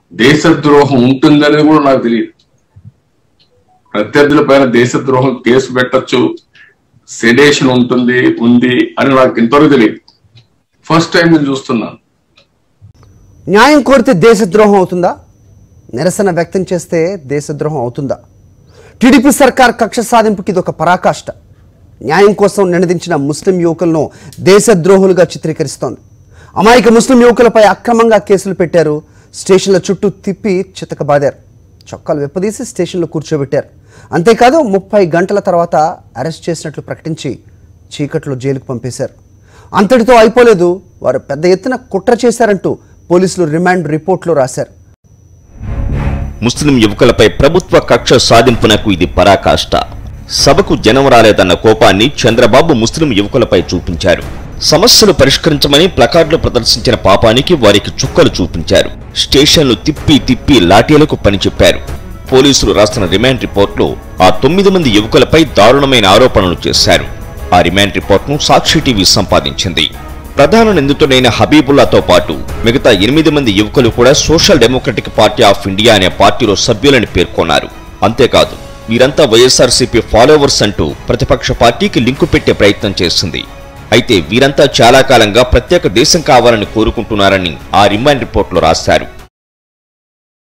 దేశద్రోహం ఉంటుందనేది కూడా నాకు తెలియదు. ప్రత్యర్థుల పైన దేశద్రోహం కేసు పెట్టచ్చు, సెడేషన్ ఉంది అని నాకు ఇంతవరకు తెలియదు. ఫస్ట్ టైం నేను చూస్తున్నాను. న్యాయం కోరితే దేశద్రోహం అవుతుందా? నిరసన వ్యక్తం చేస్తే దేశద్రోహం అవుతుందా? టీడీపీ సర్కార్ కక్ష సాధింపుకి ఇది ఒక పరాకాష్ట. న్యాయం కోసం నినదించిన ముస్లిం యువకులను దేశద్రోహులుగా చిత్రీకరిస్తోంది. అమాయక ముస్లిం యువకులపై అక్రమంగా కేసులు పెట్టారు. స్టేషన్ల చుట్టూ తిప్పి చితకబాదారు. చొక్కాలు విప్పదీసి స్టేషన్లో కూర్చోబెట్టారు. అంతేకాదు 30 గంటల తర్వాత అరెస్ట్ చేసినట్లు ప్రకటించి చీకట్లో జైలుకు పంపేశారు. అంతటితో అయిపోలేదు. వారు పెద్ద ఎత్తున కుట్ర చేశారంటూ పోలీసులు రిమాండ్ రిపోర్ట్లో రాశారు. ముస్లిం యువకులపై ప్రభుత్వ కక్ష సాధింపునకు ఇది పరాకాష్ట. సభకు జనం రాలేదన్న కోపాన్ని చంద్రబాబు ముస్లిం యువకులపై చూపించారు. సమస్యలు పరిష్కరించమని ప్లకార్డులు ప్రదర్శించిన పాపానికి వారికి చుక్కలు చూపించారు. స్టేషన్లు తిప్పి తిప్పి లాఠీలకు పని చెప్పారు. పోలీసులు రాసిన రిమాండ్ రిపోర్ట్లో ఆ 9 మంది యువకులపై దారుణమైన ఆరోపణలు చేశారు. ఆ రిమాండ్ రిపోర్ట్ను సాక్షి టీవీ సంపాదించింది. ప్రధాన నిందితుడైన హబీబుల్లాతో పాటు మిగతా 8 మంది యువకులు కూడా social democratic party of India అనే పార్టీలో సభ్యులని పేర్కొన్నారు. అంతేకాదు వీరంతా వైఎస్ఆర్సీపీ ఫాలోవర్స్ అంటూ ప్రతిపక్ష పార్టీకి లింకు పెట్టే ప్రయత్నం చేసింది. అయితే వీరంతా చాలా కాలంగా ప్రత్యేక దేశం కావాలని కోరుకుంటున్నారని ఆ రిమాండ్ రిపోర్ట్లో రాశారు.